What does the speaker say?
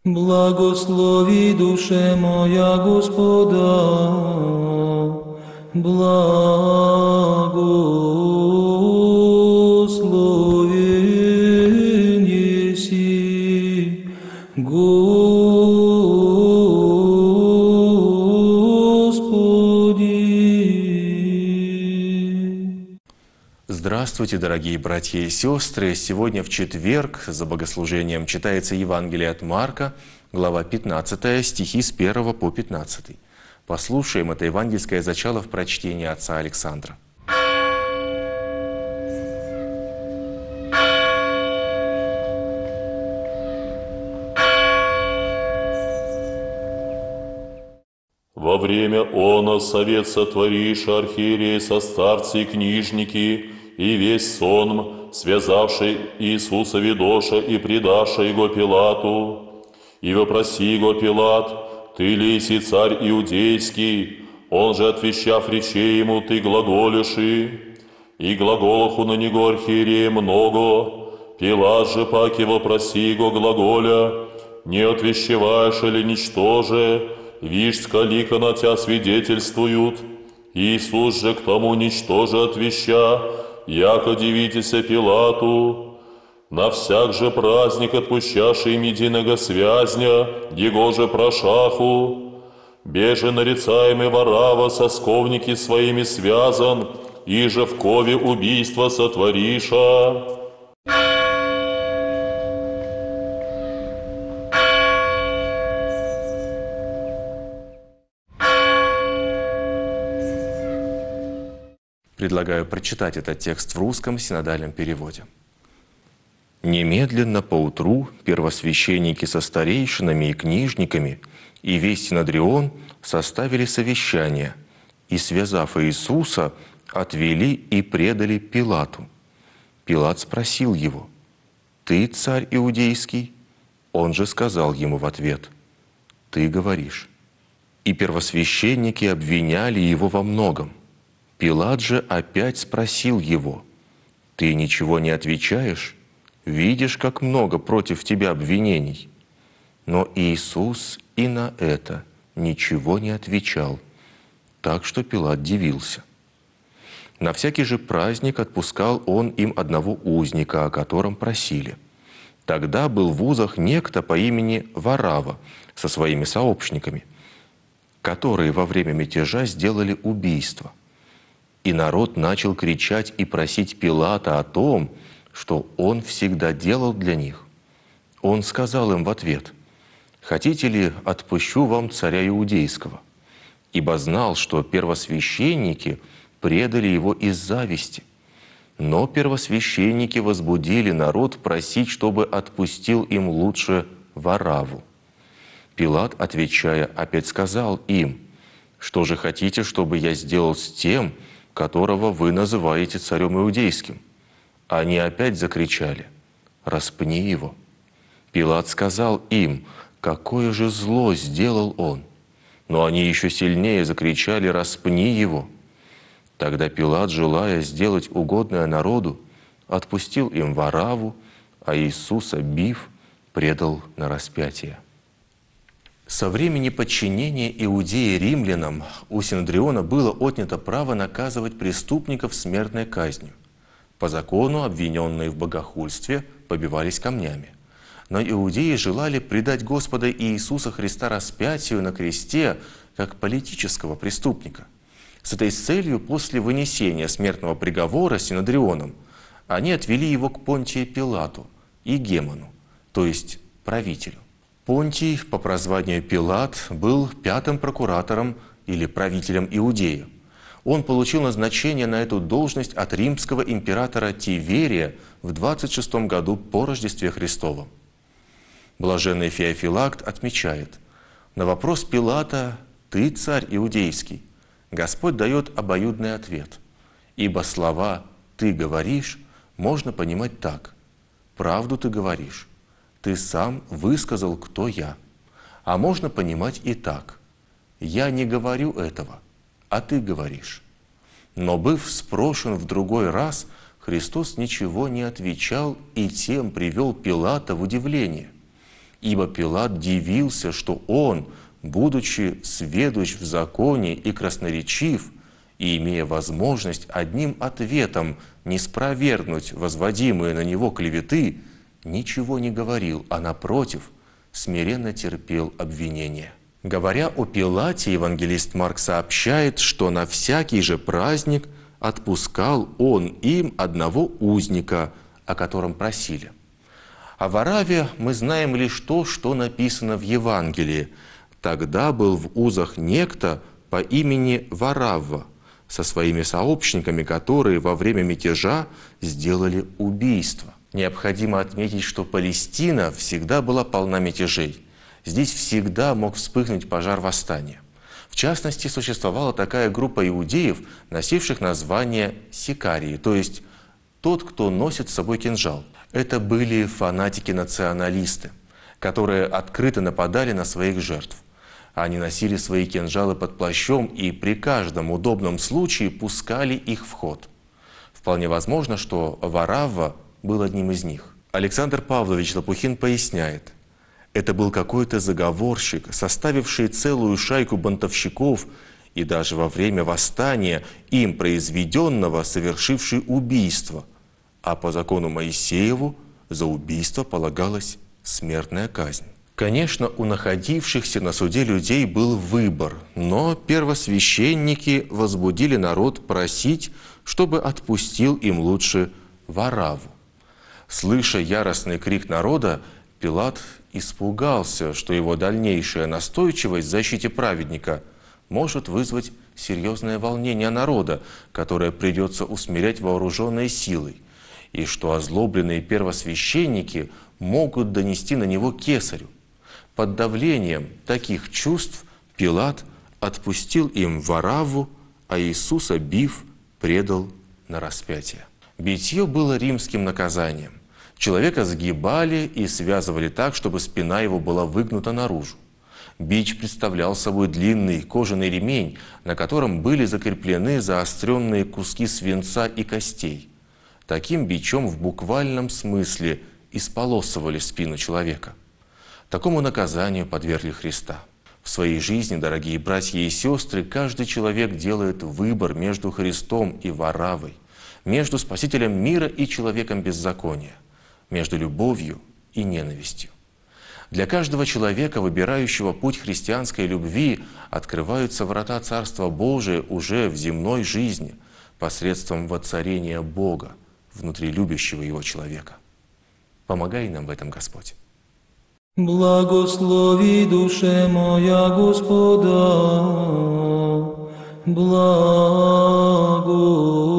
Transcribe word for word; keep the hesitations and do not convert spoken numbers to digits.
Благослови, душе моя, Господа, благословен еси, Господи. Здравствуйте, дорогие братья и сестры! Сегодня в четверг за богослужением читается Евангелие от Марка, глава пятнадцатая, стихи с первого по пятнадцатый. Послушаем это евангельское зачало в прочтении отца Александра. Во время оно совет сотворишь, архиереи со старцы и книжники, и весь сонм, связавший Иисуса Видоша и предаша его Пилату. И вопроси его Пилат, ты ли си царь иудейский? Он же, отвещав речей ему, ты глаголиши. И глаголоху на него архиерея много. Пилат же паки вопроси его глаголя, не отвещеваешь ли ничтоже? Вишь, скалика на тебя свидетельствуют. Иисус же к тому ничтоже отвеща, яко дивитеся Пилату. На всяк же праздник отпущаши им единого связня, его же прошаху. Беже нарицаемый Варава со сковники своими связан, и же в кове убийство сотвориша. Предлагаю прочитать этот текст в русском синодальном переводе. «Немедленно поутру первосвященники со старейшинами и книжниками и весь Синодрион составили совещание и, связав Иисуса, отвели и предали Пилату. Пилат спросил его: «Ты царь иудейский?» Он же сказал ему в ответ: «Ты говоришь». И первосвященники обвиняли его во многом. Пилат же опять спросил его: «Ты ничего не отвечаешь? Видишь, как много против тебя обвинений». Но Иисус и на это ничего не отвечал, так что Пилат дивился. На всякий же праздник отпускал он им одного узника, о котором просили. Тогда был в узах некто по имени Варава со своими сообщниками, которые во время мятежа сделали убийство. И народ начал кричать и просить Пилата о том, что он всегда делал для них. Он сказал им в ответ: «Хотите ли, отпущу вам царя иудейского?» Ибо знал, что первосвященники предали его из зависти. Но первосвященники возбудили народ просить, чтобы отпустил им лучше Вараву. Пилат, отвечая, опять сказал им: «Что же хотите, чтобы я сделал с тем, которого вы называете царем иудейским?» Они опять закричали: «Распни его!» Пилат сказал им: «Какое же зло сделал он?» Но они еще сильнее закричали: «Распни его!» Тогда Пилат, желая сделать угодное народу, отпустил им Вараву, а Иисуса, бив, предал на распятие. Со времени подчинения Иудеи римлянам у Синодриона было отнято право наказывать преступников смертной казнью. По закону обвиненные в богохульстве побивались камнями. Но иудеи желали предать Господа Иисуса Христа распятию на кресте как политического преступника. С этой целью после вынесения смертного приговора Синодрионом они отвели его к Понтию Пилату и Гемону, то есть правителю. Понтий, по прозванию Пилат, был пятым прокуратором или правителем Иудеи. Он получил назначение на эту должность от римского императора Тиверия в двадцать шестом году по Рождестве Христовом. Блаженный Феофилакт отмечает: на вопрос Пилата «Ты царь иудейский?» Господь дает обоюдный ответ, ибо слова «ты говоришь» можно понимать так: правду ты говоришь, ты сам высказал, кто я. А можно понимать и так: я не говорю этого, а ты говоришь. Но, быв спрошен в другой раз, Христос ничего не отвечал и тем привел Пилата в удивление. ибо Пилат дивился, что он, будучи сведущ в законе и красноречив, и имея возможность одним ответом не спровергнуть возводимые на него клеветы, ничего не говорил, а напротив, смиренно терпел обвинения. Говоря о Пилате, евангелист Марк сообщает, что на всякий же праздник отпускал он им одного узника, о котором просили. О Варавве мы знаем лишь то, что написано в Евангелии. Тогда был в узах некто по имени Варавва со своими сообщниками, которые во время мятежа сделали убийство. Необходимо отметить, что Палестина всегда была полна мятежей. Здесь всегда мог вспыхнуть пожар восстания. В частности, существовала такая группа иудеев, носивших название сикарии, то есть тот, кто носит с собой кинжал. Это были фанатики-националисты, которые открыто нападали на своих жертв. Они носили свои кинжалы под плащом и при каждом удобном случае пускали их в ход. Вполне возможно, что Варавва был одним из них. Александр Павлович Лопухин поясняет, это был какой-то заговорщик, составивший целую шайку бунтовщиков и даже во время восстания им произведенного совершивший убийство, а по закону Моисееву за убийство полагалась смертная казнь. Конечно, у находившихся на суде людей был выбор, но первосвященники возбудили народ просить, чтобы отпустил им лучше Варавву. Слыша яростный крик народа, Пилат испугался, что его дальнейшая настойчивость в защите праведника может вызвать серьезное волнение народа, которое придется усмирять вооруженной силой, и что озлобленные первосвященники могут донести на него кесарю. Под давлением таких чувств Пилат отпустил им Варавву, а Иисуса, бив, предал на распятие. Битье было римским наказанием. Человека сгибали и связывали так, чтобы спина его была выгнута наружу. Бич представлял собой длинный кожаный ремень, на котором были закреплены заостренные куски свинца и костей. Таким бичом в буквальном смысле исполосовали спину человека. Такому наказанию подвергли Христа. В своей жизни, дорогие братья и сестры, каждый человек делает выбор между Христом и Вараввой, между Спасителем мира и человеком беззакония, между любовью и ненавистью. Для каждого человека, выбирающего путь христианской любви, открываются врата Царства Божия уже в земной жизни посредством воцарения Бога внутри любящего Его человека. Помогай нам в этом, Господь. Благослови душе моя Господа, благо.